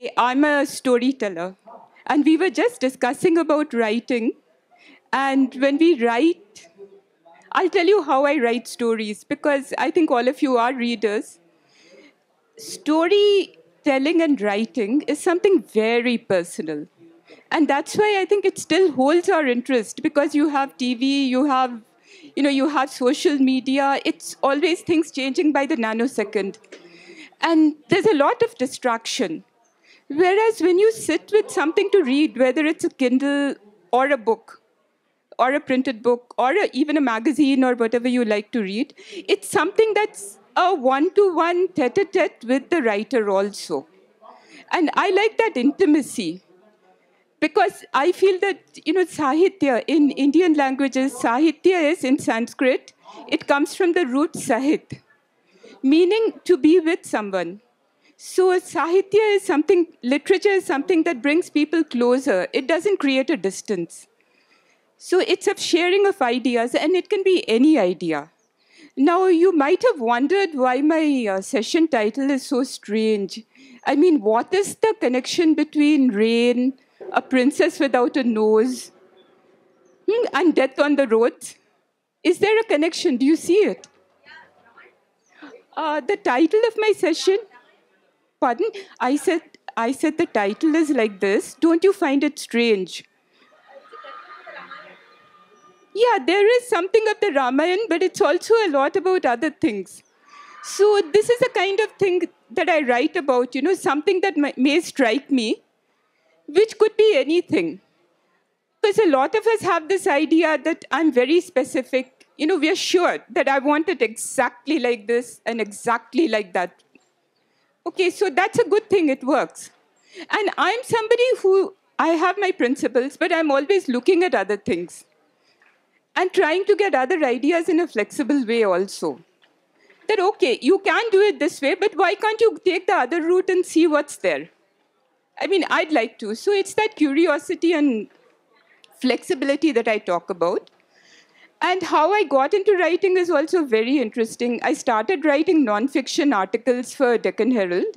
I'm a storyteller, and we were just discussing about writing. And when we write, I'll tell you how I write stories because I think all of you are readers. Storytelling and writing is something very personal. And that's why I think it still holds our interest because you have TV, you have social media. It's always things changing by the nanosecond. And there's a lot of distraction. Whereas when you sit with something to read, whether it's a Kindle or a book, or a printed book, or even a magazine or whatever you like to read, it's something that's a one-to-one, tete-a-tete with the writer also. And I like that intimacy because I feel that, Sahitya, in Indian languages, Sahitya is in Sanskrit, it comes from the root Sahit, meaning to be with someone. So Sahitya is something, literature is something that brings people closer. It doesn't create a distance. So it's a sharing of ideas, and it can be any idea. Now, you might have wondered why my session title is so strange. I mean, what is the connection between rain, a princess without a nose, and death on the road? Is there a connection? Do you see it? The title of my session, pardon, I said the title is like this. Don't you find it strange? Yeah, there is something of the Ramayana, but it's also a lot about other things. So this is the kind of thing that I write about, something that may strike me, which could be anything. Because a lot of us have this idea that I'm very specific. We are sure that I want it exactly like this and exactly like that. Okay, so that's a good thing, it works. And I'm somebody I have my principles, but I'm always looking at other things and trying to get other ideas in a flexible way also. That, okay, you can do it this way, but why can't you take the other route and see what's there? I mean, I'd like to. So it's that curiosity and flexibility that I talk about. And how I got into writing is also very interesting. I started writing nonfiction articles for Deccan Herald.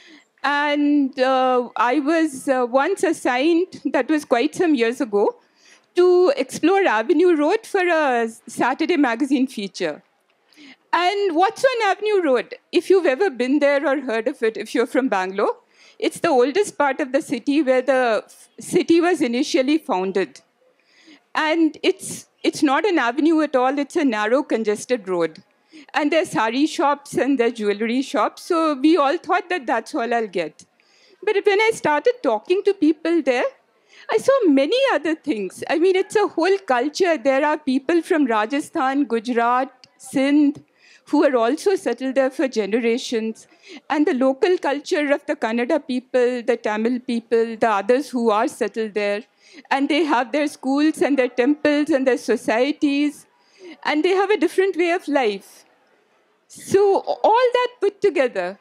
And I was once assigned, that was quite some years ago, to explore Avenue Road for a Saturday magazine feature. And what's on Avenue Road? If you've ever been there or heard of it, if you're from Bangalore, it's the oldest part of the city where the city was initially founded. And it's not an avenue at all, it's a narrow, congested road. And there's sari shops and there's jewelry shops, so we all thought that that's all I'll get. But when I started talking to people there, I saw many other things. I mean, it's a whole culture. There are people from Rajasthan, Gujarat, Sindh, who are also settled there for generations. And the local culture of the Kannada people, the Tamil people, the others who are settled there. And they have their schools and their temples and their societies. And they have a different way of life. So all that put together,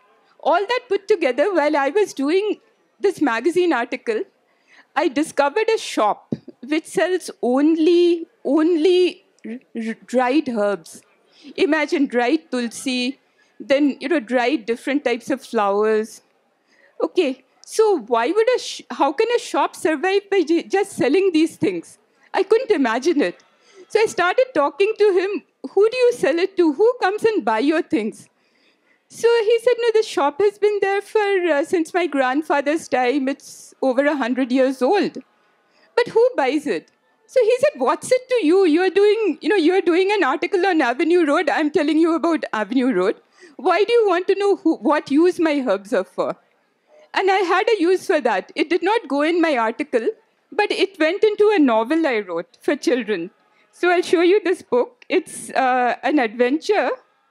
while I was doing this magazine article, I discovered a shop which sells only dried herbs. Imagine dried tulsi, then dried different types of flowers. Okay, so how can a shop survive by just selling these things? I couldn't imagine it. So I started talking to him. Who do you sell it to? Who comes and buy your things? So he said, no, the shop has been there since my grandfather's time. It's over 100 years old. But who buys it? So he said, what's it to you? You're doing an article on Avenue Road. I'm telling you about Avenue Road. Why do you want to know what use my herbs are for? And I had a use for that. It did not go in my article, but it went into a novel I wrote for children. So I'll show you this book. It's an adventure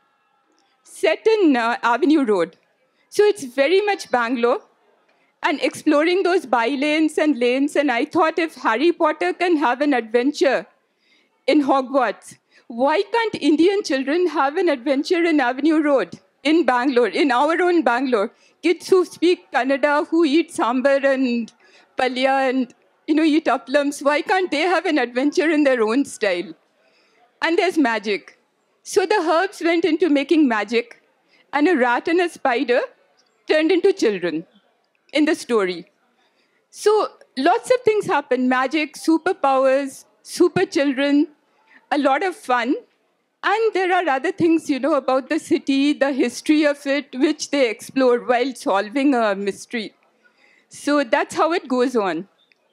set in Avenue Road. So it's very much Bangalore and exploring those by-lanes and lanes. And I thought if Harry Potter can have an adventure in Hogwarts, why can't Indian children have an adventure in Avenue Road, in Bangalore, in our own Bangalore? Kids who speak Kannada, who eat sambar and palya and eat applams, why can't they have an adventure in their own style? And there's magic. So the herbs went into making magic, and a rat and a spider turned into children. in the story. So lots of things happen: magic, superpowers, super children, a lot of fun. And there are other things, about the city, the history of it, which they explore while solving a mystery. So that's how it goes on.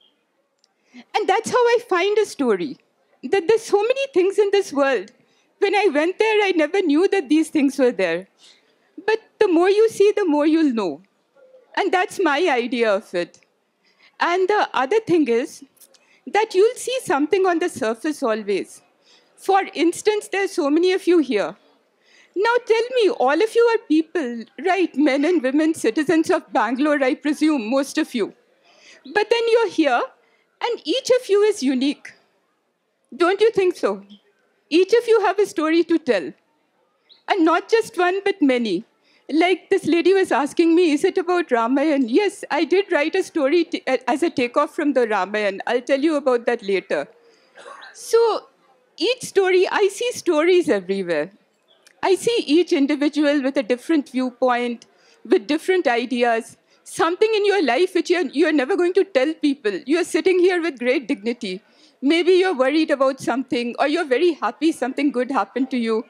And that's how I find a story. That there's so many things in this world. When I went there, I never knew that these things were there. But the more you see, the more you'll know. And that's my idea of it. And the other thing is that you'll see something on the surface always. For instance, there's so many of you here. Now tell me, all of you are people, right? Men and women, citizens of Bangalore, I presume, most of you. But then you're here, and each of you is unique. Don't you think so? Each of you have a story to tell. And not just one, but many. Like this lady was asking me, is it about Ramayana? Yes, I did write a story as a takeoff from the Ramayana. I'll tell you about that later. So each story, I see stories everywhere. I see each individual with a different viewpoint, with different ideas, something in your life which you're never going to tell people. You're sitting here with great dignity. Maybe you're worried about something, or you're very happy something good happened to you.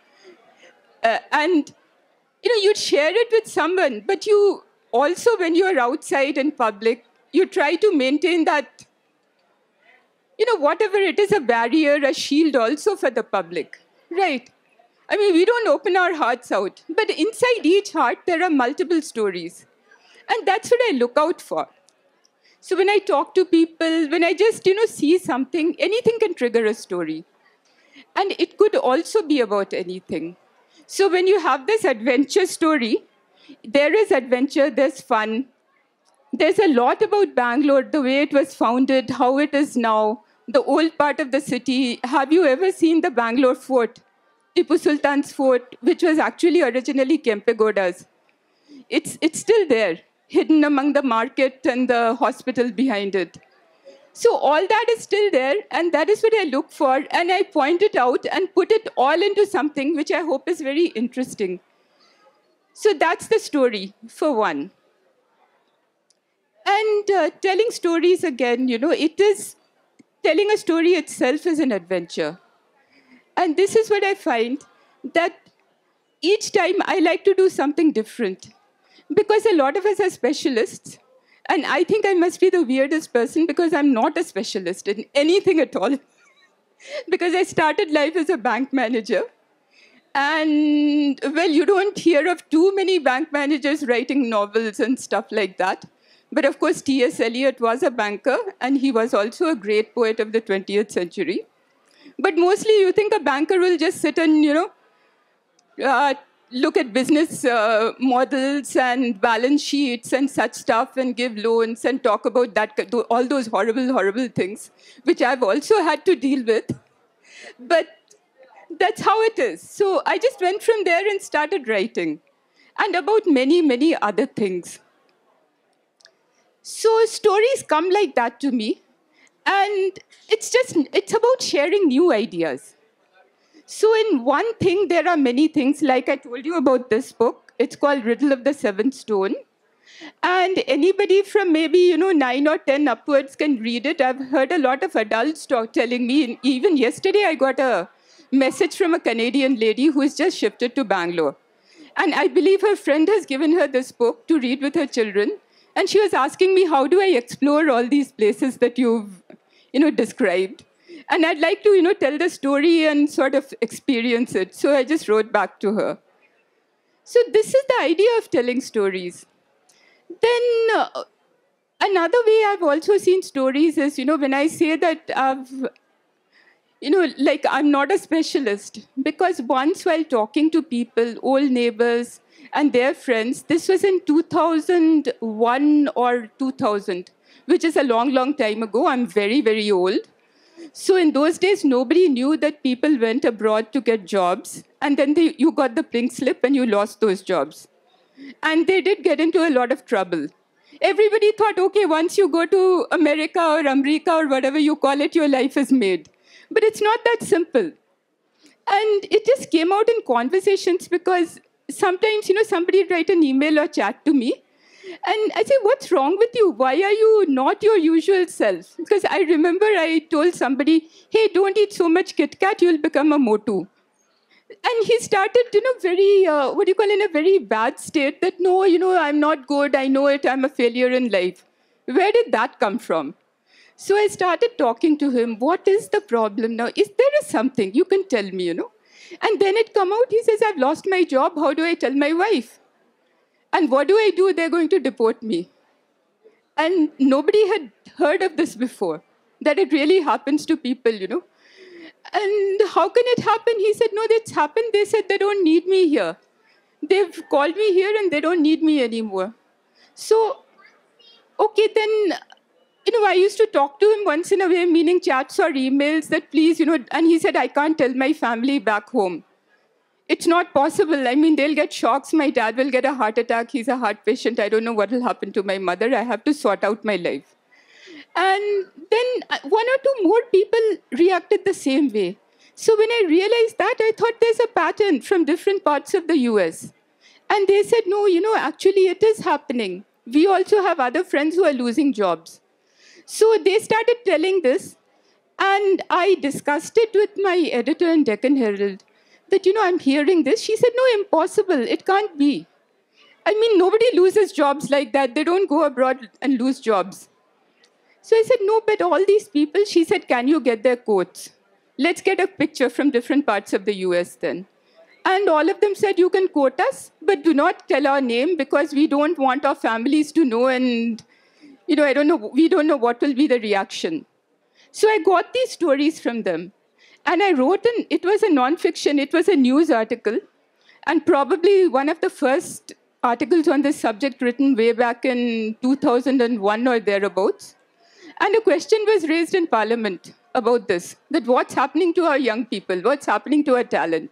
And you'd share it with someone, but you also, when you're outside in public, you try to maintain that, whatever it is, a barrier, a shield also for the public, right? I mean, we don't open our hearts out, but inside each heart, there are multiple stories. And that's what I look out for. So when I talk to people, when I just, see something, anything can trigger a story. And it could also be about anything. So when you have this adventure story, there is adventure, there's fun. There's a lot about Bangalore, the way it was founded, how it is now, the old part of the city. Have you ever seen the Bangalore fort, Tipu Sultan's fort, which was actually originally Kempegoda's? It's still there, hidden among the market and the hospital behind it. So all that is still there, and that is what I look for, and I point it out and put it all into something which I hope is very interesting. So that's the story, for one. And telling stories again, it is, telling a story itself is an adventure. And this is what I find, that each time I like to do something different. Because a lot of us are specialists, and I think I must be the weirdest person because I'm not a specialist in anything at all. Because I started life as a bank manager. And, well, you don't hear of too many bank managers writing novels and stuff like that. But of course, T.S. Eliot was a banker, and he was also a great poet of the 20th century. But mostly you think a banker will just sit and, look at business models and balance sheets and such stuff and give loans and talk about that, all those horrible, horrible things, which I've also had to deal with. But that's how it is. So I just went from there and started writing, and about many, many other things. So stories come like that to me, and it's about sharing new ideas. So in one thing, there are many things. Like I told you about this book. It's called Riddle of the Seventh Stone. And anybody from maybe, 9 or 10 upwards can read it. I've heard a lot of adults telling me. And even yesterday, I got a message from a Canadian lady who has just shifted to Bangalore. And I believe her friend has given her this book to read with her children. And she was asking me, how do I explore all these places that you've, described? And I'd like to, tell the story and sort of experience it. So I just wrote back to her. So this is the idea of telling stories. Then another way I've also seen stories is, when I say that I'm not a specialist. Because once while talking to people, old neighbors and their friends, this was in 2001 or 2000, which is a long, long time ago. I'm very, very old. So in those days, nobody knew that people went abroad to get jobs, and then you got the pink slip and you lost those jobs. And they did get into a lot of trouble. Everybody thought, okay, once you go to America or whatever you call it, your life is made. But it's not that simple. And it just came out in conversations because sometimes, somebody would write an email or chat to me, And I say, what's wrong with you? Why are you not your usual self? Because I remember I told somebody, hey, don't eat so much Kit Kat, you'll become a Motu. And he started, very, what do you call, in a very bad state that, no, I'm not good, I know it, I'm a failure in life. Where did that come from? So I started talking to him, what is the problem now? Is there something? You can tell me. And then it come out, he says, I've lost my job, how do I tell my wife? And what do I do? They're going to deport me. And nobody had heard of this before, that it really happens to people. And how can it happen? He said, no, that's happened. They said they don't need me here. They've called me here and they don't need me anymore. So, okay, then, I used to talk to him once in a way, meaning chats or emails that please, and he said, I can't tell my family back home. It's not possible. I mean, they'll get shocks. My dad will get a heart attack. He's a heart patient. I don't know what will happen to my mother. I have to sort out my life. And then one or two more people reacted the same way. So when I realized that, I thought there's a pattern from different parts of the US. And they said, no, actually it is happening. We also have other friends who are losing jobs. So they started telling this. And I discussed it with my editor in Deccan Herald. That, I'm hearing this. She said, no, impossible. It can't be. I mean, nobody loses jobs like that. They don't go abroad and lose jobs. So I said, no, but all these people, she said, can you get their quotes? Let's get a picture from different parts of the US then. And all of them said, you can quote us, but do not tell our name because we don't want our families to know and, I don't know, we don't know what will be the reaction. So I got these stories from them. And I wrote, it was a nonfiction, it was a news article, and probably one of the first articles on this subject written way back in 2001 or thereabouts. And a question was raised in Parliament about this, that what's happening to our young people, what's happening to our talent.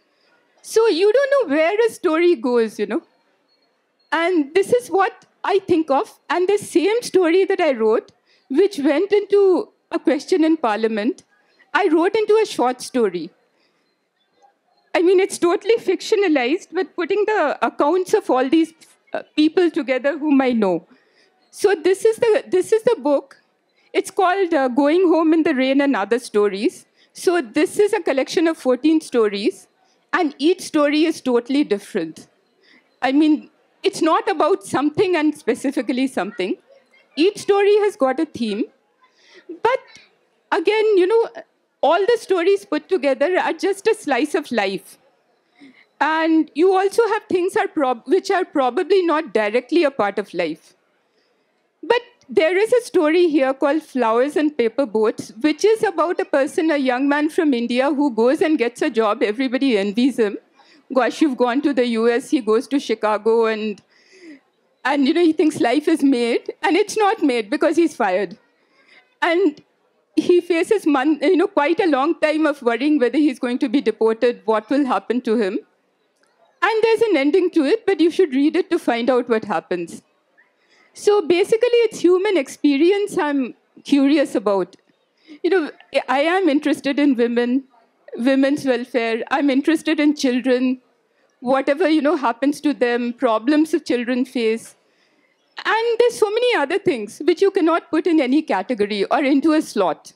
So you don't know where a story goes, And this is what I think of. And the same story that I wrote, which went into a question in Parliament, I wrote into a short story. I mean, it's totally fictionalized, but putting the accounts of all these people together whom I know. So this is the book. It's called Going Home in the Rain and Other Stories. So this is a collection of 14 stories, and each story is totally different. I mean, it's not about something and specifically something. Each story has got a theme, but again, all the stories put together are just a slice of life. And you also have things which are probably not directly a part of life. But there is a story here called Flowers and Paper Boats, which is about a person, a young man from India who goes and gets a job. Everybody envies him. Gosh, you've gone to the US, he goes to Chicago, and he thinks life is made. And it's not made because he's fired. And he faces quite a long time of worrying whether he's going to be deported, what will happen to him. And there's an ending to it, but you should read it to find out what happens. So basically, it's human experience I'm curious about. I am interested in women, women's welfare. I'm interested in children, whatever, happens to them, problems that children face. And there's so many other things which you cannot put in any category or into a slot.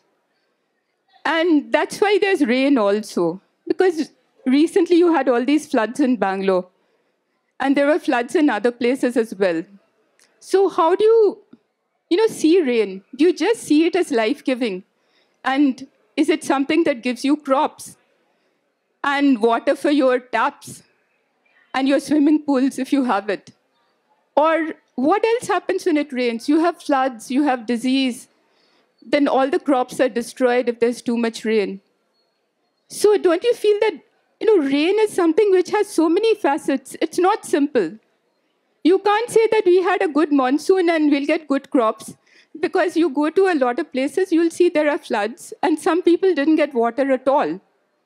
And that's why there's rain also. Because recently you had all these floods in Bangalore. And there were floods in other places as well. So how do you, see rain? Do you just see it as life-giving? And is it something that gives you crops? And water for your taps? And your swimming pools if you have it? Or what else happens when it rains? You have floods, you have disease. Then all the crops are destroyed if there's too much rain. So don't you feel that, rain is something which has so many facets? It's not simple. You can't say that we had a good monsoon and we'll get good crops, because you go to a lot of places, you'll see there are floods, and some people didn't get water at all.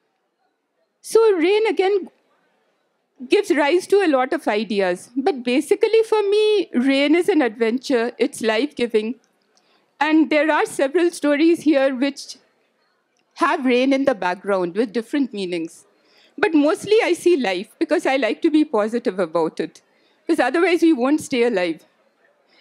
So rain, again, gives rise to a lot of ideas. But basically, for me, rain is an adventure. It's life-giving. And there are several stories here which have rain in the background with different meanings. But mostly I see life because I like to be positive about it. Because otherwise we won't stay alive.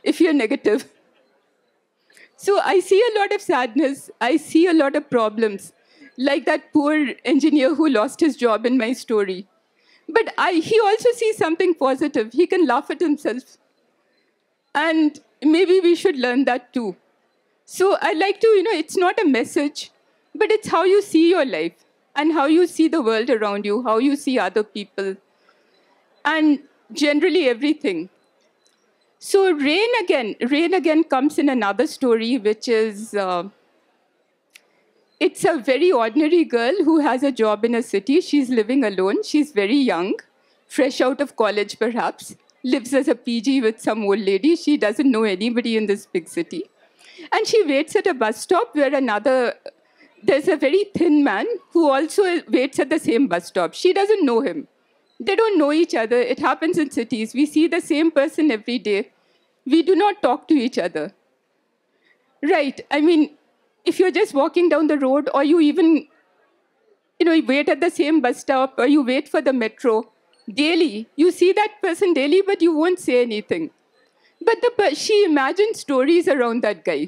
if you're negative. So I see a lot of sadness. I see a lot of problems, like that poor engineer who lost his job in my story. But he also sees something positive. He can laugh at himself. And maybe we should learn that too. So I like to, it's not a message, but it's how you see your life and how you see the world around you, how you see other people, and generally everything. So rain again comes in another story, which is, it's a very ordinary girl who has a job in a city. She's living alone. She's very young, fresh out of college perhaps, lives as a PG with some old lady. She doesn't know anybody in this big city. And she waits at a bus stop where there's a very thin man who also waits at the same bus stop. She doesn't know him. They don't know each other. It happens in cities. We see the same person every day. We do not talk to each other. Right. I mean, if you're just walking down the road, or you even, you wait at the same bus stop, or you wait for the metro daily, you see that person daily, but you won't say anything. But she imagines stories around that guy.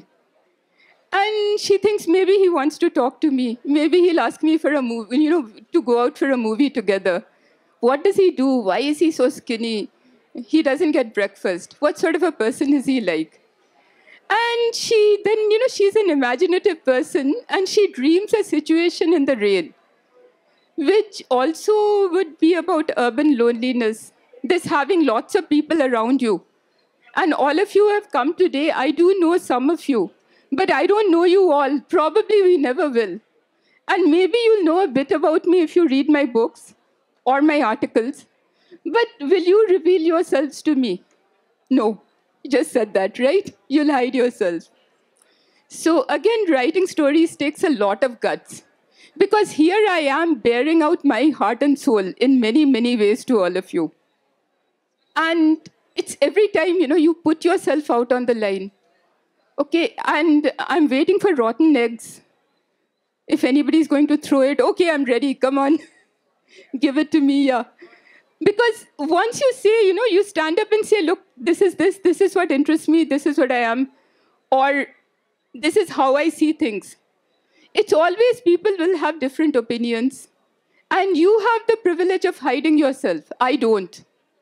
And she thinks maybe he wants to talk to me. Maybe he'll ask me for a movie, to go out for a movie together. What does he do? Why is he so skinny? He doesn't get breakfast. What sort of a person is he like? And she's an imaginative person, and she dreams a situation in the rain, which also would be about urban loneliness. This having lots of people around you. And all of you have come today. I do know some of you, but I don't know you all. Probably we never will. And maybe you'll know a bit about me if you read my books or my articles. But will you reveal yourselves to me? No. You just said that, right? You'll hide yourself. So again, writing stories takes a lot of guts. Because here I am bearing out my heart and soul in many, many ways to all of you. And it's every time, you put yourself out on the line. Okay, and I'm waiting for rotten eggs. If anybody's going to throw it, okay, I'm ready, come on. Give it to me, yeah. Because once you say, you stand up and say, look, this is what interests me, this is what I am, or this is how I see things. It's always people will have different opinions. And you have the privilege of hiding yourself. I don't.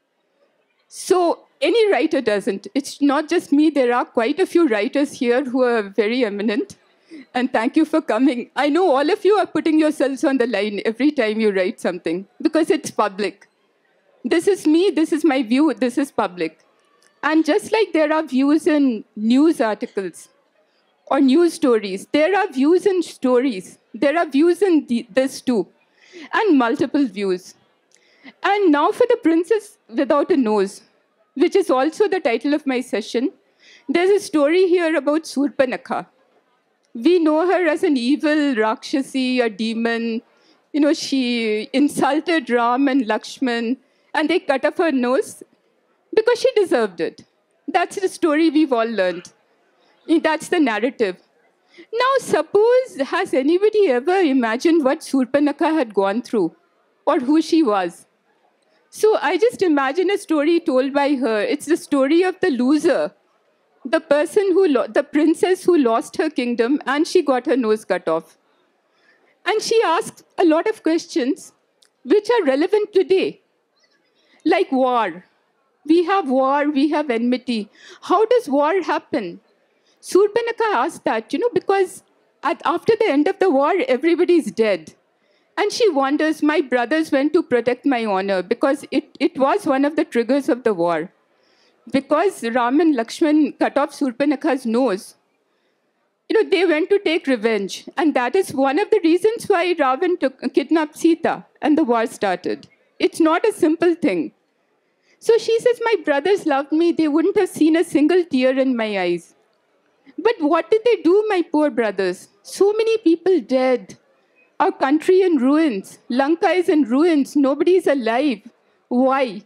So any writer doesn't. It's not just me. There are quite a few writers here who are very eminent. And thank you for coming. I know all of you are putting yourselves on the line every time you write something, because it's public. This is me, this is my view, this is public. And just like there are views in news articles or news stories, there are views in stories. There are views in this too, and multiple views. And now for The Princess Without a Nose, which is also the title of my session. There's a story here about Surpanakha. We know her as an evil Rakshasi, a demon. She insulted Ram and Lakshman, and they cut off her nose because she deserved it. That's the story we've all learned. That's the narrative. Now, suppose, has anybody ever imagined what Surpanakha had gone through, or who she was? So I just imagine a story told by her. It's the story of the loser, the person the princess who lost her kingdom, and she got her nose cut off. And she asked a lot of questions which are relevant today. Like war. We have war, we have enmity. How does war happen? Surpanakha asked that, because after the end of the war, everybody's dead. And she wonders, my brothers went to protect my honor, because it was one of the triggers of the war. Because Ram and Lakshman cut off Surpanakha's nose, they went to take revenge. And that is one of the reasons why Ravan kidnapped Sita and the war started. It's not a simple thing. So she says, my brothers loved me. They wouldn't have seen a single tear in my eyes. But what did they do, my poor brothers? So many people dead. Our country in ruins. Lanka is in ruins. Nobody is alive. Why?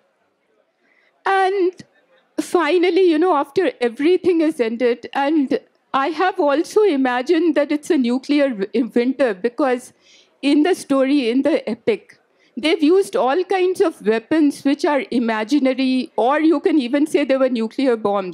And finally, after everything is ended, and I have also imagined that it's a nuclear winter, because in the story, in the epic, they've used all kinds of weapons which are imaginary, or you can even say they were nuclear bombs.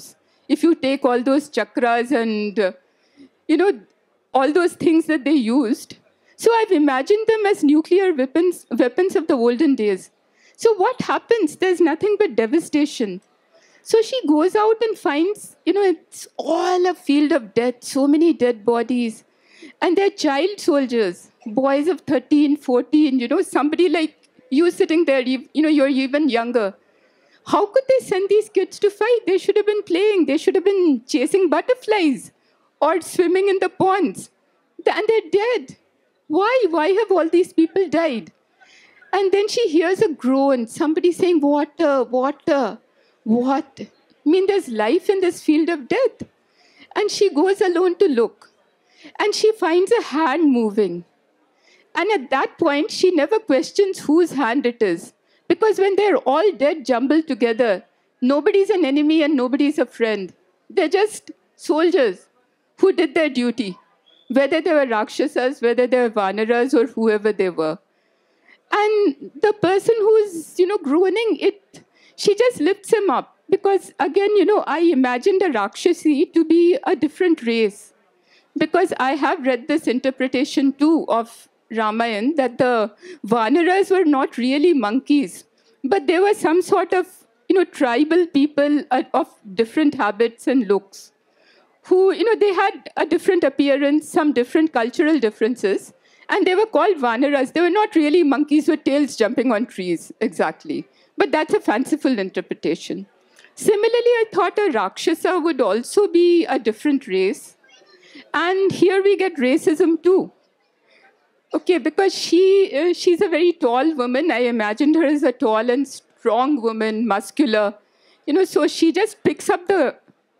If you take all those chakras and, you know, all those things that they used. So I've imagined them as nuclear weapons of the olden days. So what happens? There's nothing but devastation. So she goes out and finds, it's all a field of death, so many dead bodies. And they're child soldiers, boys of 13, 14, somebody like you sitting there, you're even younger. How could they send these kids to fight? They should have been playing. They should have been chasing butterflies or swimming in the ponds. And they're dead. Why? Why have all these people died? And then she hears a groan, somebody saying, water, water. What? I mean, there's life in this field of death. And she goes alone to look. And she finds a hand moving. And at that point, she never questions whose hand it is. Because when they're all dead, jumbled together, nobody's an enemy and nobody's a friend. They're just soldiers who did their duty, whether they were Rakshasas, whether they were Vanaras, or whoever they were. And the person who's, groaning, she just lifts him up. Because again, I imagined a Rakshasi to be a different race. Because I have read this interpretation too of Ramayana, that the Vanaras were not really monkeys, but they were some sort of, tribal people of different habits and looks, who, they had a different appearance, some different cultural differences, and they were called Vanaras. They were not really monkeys with tails jumping on trees, exactly. But that's a fanciful interpretation. Similarly, I thought a Rakshasa would also be a different race. And here we get racism too. Okay, because she's a very tall woman. I imagined her as a tall and strong woman, muscular. So she just picks up the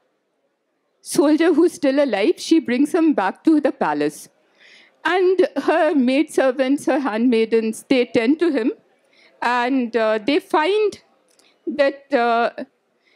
soldier who's still alive. She brings him back to the palace. And her maidservants, her handmaidens, they tend to him. And they find that,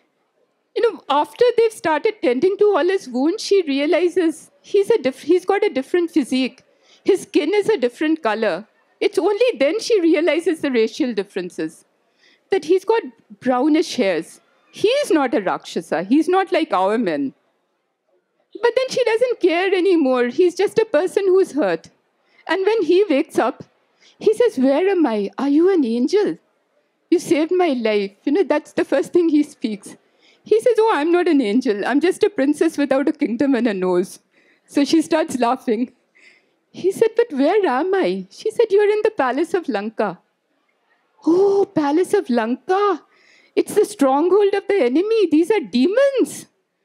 after they've started tending to all his wounds, she realizes he's got a different physique. His skin is a different color. It's only then she realizes the racial differences. That he's got brownish hairs. He's not a Rakshasa. He's not like our men. But then she doesn't care anymore. He's just a person who's hurt. And when he wakes up, he says, where am I? Are you an angel? You saved my life. That's the first thing he speaks. He says, oh, I'm not an angel. I'm just a princess without a kingdom and a nose. So she starts laughing. He said, but where am I? She said, you're in the palace of Lanka. Oh, palace of Lanka. It's the stronghold of the enemy. These are demons.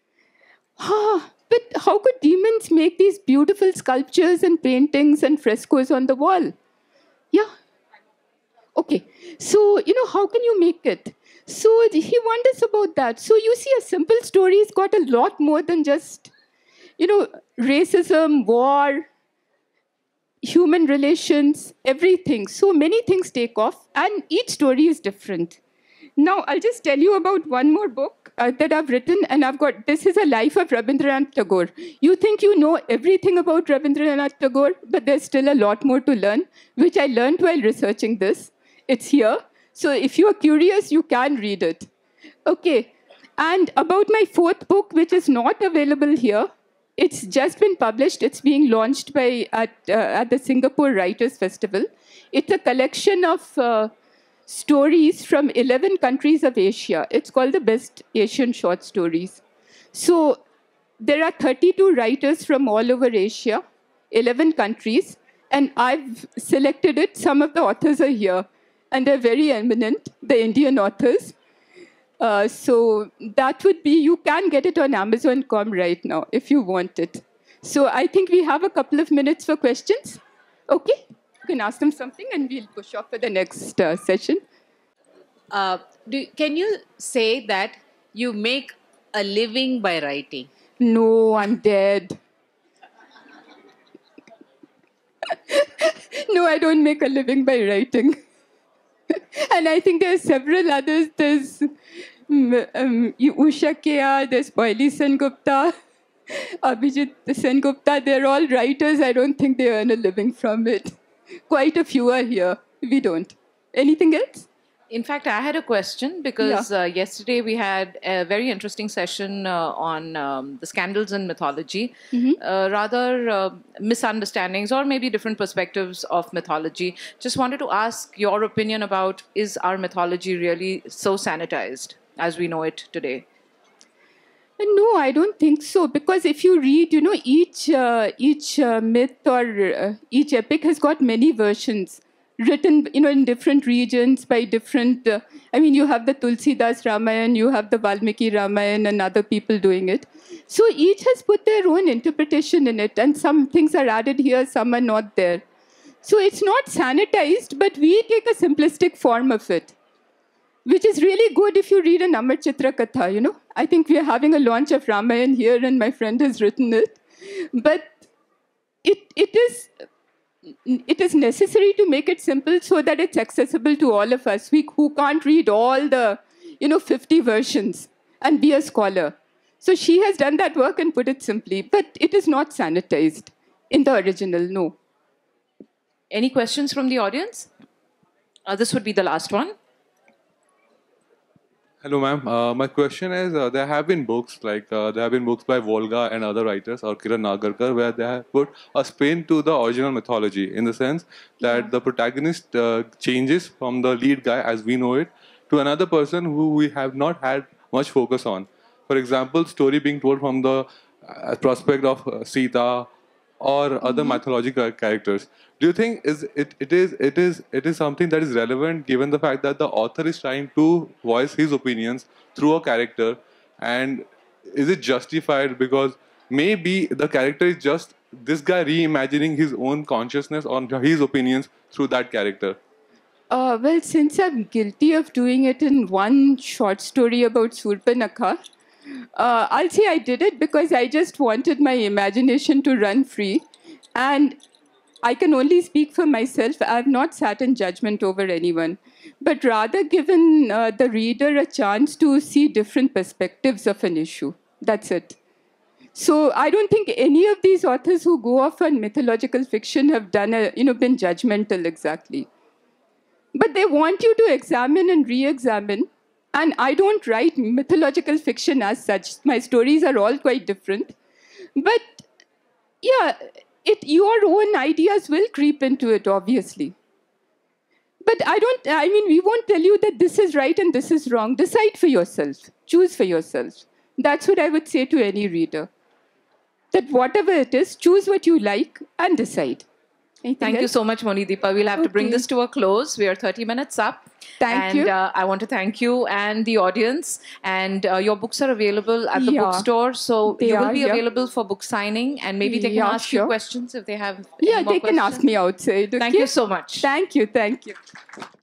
But how could demons make these beautiful sculptures and paintings and frescoes on the wall? Yeah. Okay. So, how can you make it? So he wonders about that. So you see, a simple story's got a lot more than just, racism, war, human relations, everything. So many things take off, and each story is different. Now, I'll just tell you about one more book that I've written, and this is a life of Rabindranath Tagore. You think you know everything about Rabindranath Tagore, but there's still a lot more to learn, which I learned while researching this. It's here. So if you are curious, you can read it. Okay. And about my fourth book, which is not available here, it's just been published. It's being launched at the Singapore Writers' Festival. It's a collection of stories from 11 countries of Asia. It's called the Best Asian Short Stories. So there are 32 writers from all over Asia, 11 countries, and I've selected it. Some of the authors are here, and they're very eminent, the Indian authors. So that would be, you can get it on Amazon.com right now if you want it. So I think we have a couple of minutes for questions. Okay, you can ask them something and we'll push off for the next session. Can you say that you make a living by writing? No, I'm dead. No, I don't make a living by writing. And I think there are several others. There's Usha Kea, there's Boily Sengupta, Abhijit Sengupta. They're all writers. I don't think they earn a living from it. Quite a few are here. We don't. Anything else? In fact, I had a question because yesterday we had a very interesting session on the scandals in mythology, rather misunderstandings or maybe different perspectives of mythology. Just wanted to ask your opinion about, is our mythology really so sanitized as we know it today? No, I don't think so. Because if you read, each myth or each epic has got many versions written, in different regions by different. You have the Tulsidas Ramayana, you have the Valmiki Ramayana, and other people doing it. So each has put their own interpretation in it, and some things are added here, some are not there. So it's not sanitized, but we take a simplistic form of it, which is really good if you read an Amar Chitra Katha, I think we are having a launch of Ramayana here and my friend has written it. But it is necessary to make it simple so that it's accessible to all of us, who can't read all the, 50 versions and be a scholar. So she has done that work and put it simply, but it is not sanitized in the original, no. Any questions from the audience? This would be the last one. Hello, ma'am. My question is, there have been books, there have been books by Volga and other writers, or Kiran Nagarkar, where they have put a spin to the original mythology, in the sense that the protagonist changes from the lead guy, as we know it, to another person who we have not had much focus on. For example, story being told from the prospect of Sita or other mythological characters. Do you think it is something that is relevant, given the fact that the author is trying to voice his opinions through a character, and is it justified because maybe the character is just this guy reimagining his own consciousness on his opinions through that character? Well, since I'm guilty of doing it in one short story about Surpanakha, I'll say I did it because I just wanted my imagination to run free. And I can only speak for myself. I have not sat in judgment over anyone, but rather given the reader a chance to see different perspectives of an issue. That's it. So I don't think any of these authors who go off on mythological fiction have done been judgmental exactly. But they want you to examine and re-examine. And I don't write mythological fiction as such. My stories are all quite different. But yeah, your own ideas will creep into it, obviously. But we won't tell you that this is right and this is wrong. Decide for yourself. Choose for yourself. That's what I would say to any reader. That whatever it is, choose what you like and decide. Thank you so much, Monideepa. We'll have to bring this to a close. We are 30 minutes up. Thank you. And I want to thank you and the audience. And your books are available at the bookstore. So you will be available for book signing. And maybe they can ask you questions if they have any more questions. Can ask me outside. Okay? Thank you so much. Thank you.